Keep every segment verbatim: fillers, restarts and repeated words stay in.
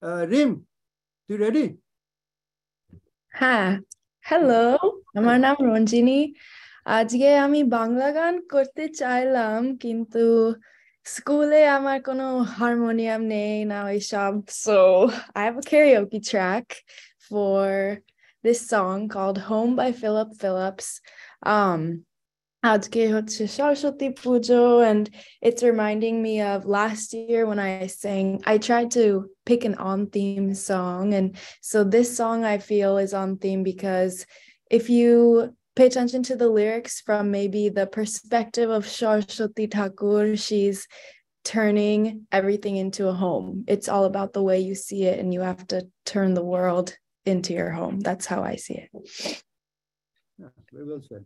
Uh, Rim, you ready? হ্যাঁ, hello, আমার নাম রঞ্জিনী। আজকে আমি বাংলা গান করতে চাইলাম, কিন্তু স্কুলে আমার কোনো হারমোনিয়াম নেই না ওইসব। So I have a karaoke track for this song called Home by Philip Phillips. Um, আজকে হচ্ছে Saraswati Pujo, and it's reminding me of last year when I sang, I tried to pick an on-theme song, and so this song I feel is on theme because if you pay attention to the lyrics from maybe the perspective of Saraswati Tagore, she's turning everything into a home. It's all about the way you see it, and you have to turn the world into your home. That's how I see it. Yeah, very well said.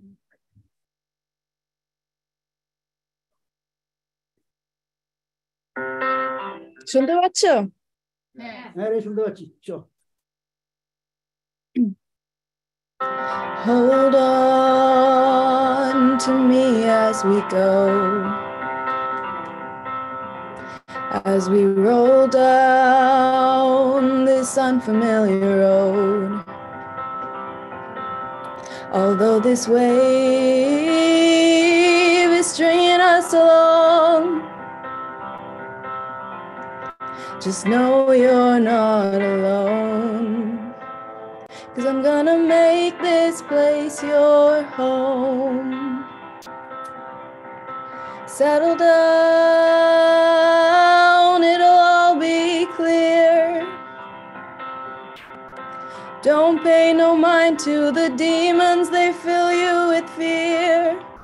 শুনতে পাচ্ছ? হ্যাঁ রে, শুনতে পাচ্ছি। চল। Hold on to me as we go, as we roll down this unfamiliar road. Although this wave is stringing us along, just know you're not alone. 'Cause I'm gonna make this place your home. Settle down, it'll all be clear. Don't pay no mind to the demons, they fill you with fear.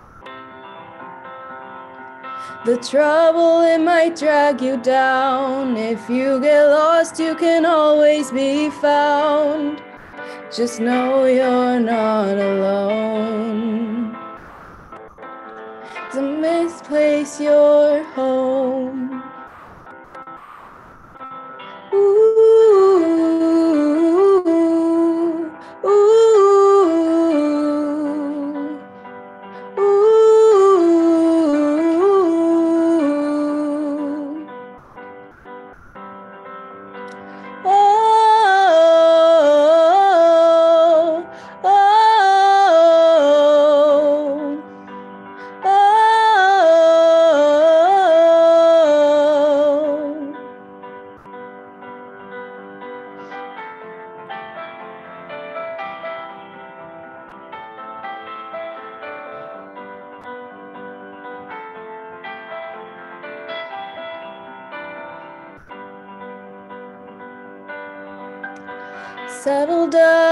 The trouble, it might drag you down. If you get lost, you can always be found. Just know you're not alone. 'Cause I misplace your home. Ooh, ooh, ooh. Oh, oh, oh. Settle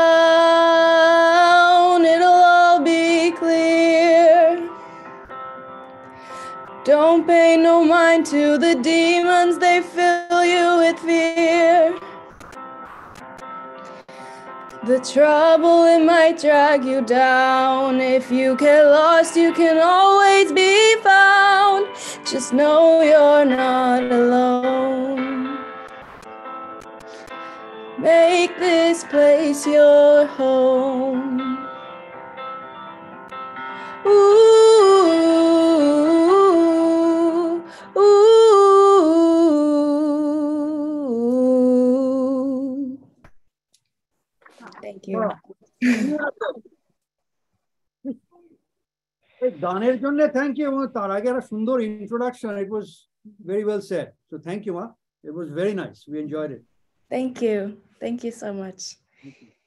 down, it'll all be clear. Don't pay no mind to the demons, they fill you with fear. The trouble, it might drag you down. If you get lost, you can always be found. Just know you're not alone. Make this place your home. Ooh, ooh. Thank you. গানের জন্য thank you, এবং তার আগে একটা সুন্দর introduction. It was very well said, so thank you মা, it was very nice, we enjoyed it. Thank you. Thank you so much.